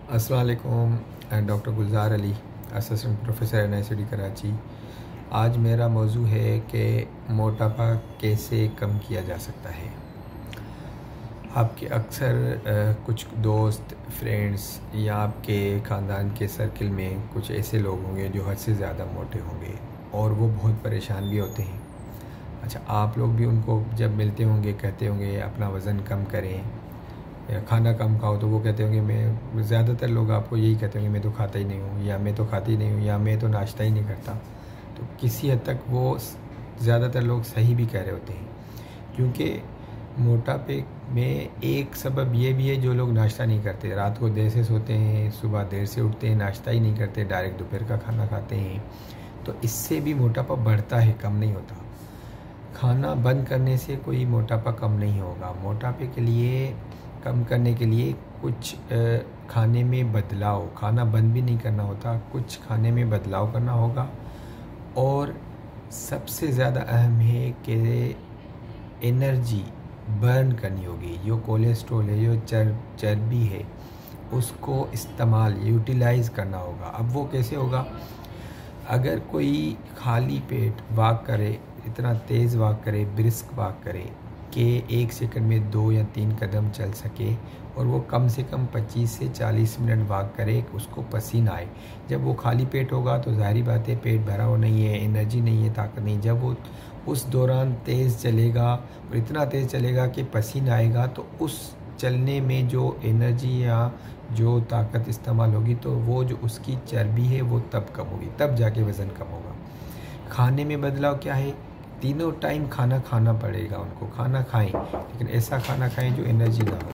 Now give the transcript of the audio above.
अस्सलाम वालेकुम। Doctor Gulzar Ali, assistant professor NICD Karachi. आज मेरा मौजू है कि मोटापा कैसे कम किया जा सकता है। आपके अक्सर कुछ दोस्त, फ्रेंड्स या आपके ख़ानदान के सर्किल में कुछ ऐसे लोग होंगे जो हद से ज़्यादा मोटे होंगे और वो बहुत परेशान भी होते हैं। अच्छा, आप लोग भी उनको जब मिलते होंगे कहते होंगे अपना वज़न कम करें या खाना कम खाओ, तो वो कहते होंगे मैं ज़्यादातर लोग आपको यही कहते होंगे मैं तो खाता ही नहीं हूँ, या मैं तो खाती नहीं हूँ, या मैं तो नाश्ता ही नहीं करता। तो किसी हद तक वो ज़्यादातर लोग सही भी कह रहे होते हैं, क्योंकि मोटापे में एक सबब ये भी है जो लोग नाश्ता नहीं करते, रात को देर से सोते हैं, सुबह देर से उठते हैं, नाश्ता ही नहीं करते, डायरेक्ट दोपहर का खाना खाते हैं। तो इससे भी मोटापा बढ़ता है, कम नहीं होता। खाना बंद करने से कोई मोटापा कम नहीं होगा। मोटापे के लिए कम करने के लिए कुछ खाने में बदलाव, खाना बंद भी नहीं करना होता, कुछ खाने में बदलाव करना होगा। और सबसे ज़्यादा अहम है कि एनर्जी बर्न करनी होगी। जो कोलेस्ट्रॉल है, जो चर्बी है, उसको इस्तेमाल, यूटिलाइज़ करना होगा। अब वो कैसे होगा? अगर कोई खाली पेट वॉक करे, इतना तेज़ वॉक करे, ब्रिस्क वॉक करे कि 1 सेकंड में 2 या 3 कदम चल सके, और वो कम से कम 25 से 40 मिनट वॉक करे, उसको पसीना आए। जब वो खाली पेट होगा तो ज़ाहिर बात है पेट भरा हो नहीं है, एनर्जी नहीं है, ताकत नहीं। जब वो उस दौरान तेज़ चलेगा और इतना तेज़ चलेगा कि पसीना आएगा, तो उस चलने में जो एनर्जी या जो ताकत इस्तेमाल होगी, तो वो जो उसकी चर्बी है वो तब कम होगी, तब जाके वज़न कम होगा। खाने में बदलाव क्या है? तीनों टाइम खाना खाना पड़ेगा उनको, खाना खाएं, लेकिन ऐसा खाना खाएं जो एनर्जी ना हो।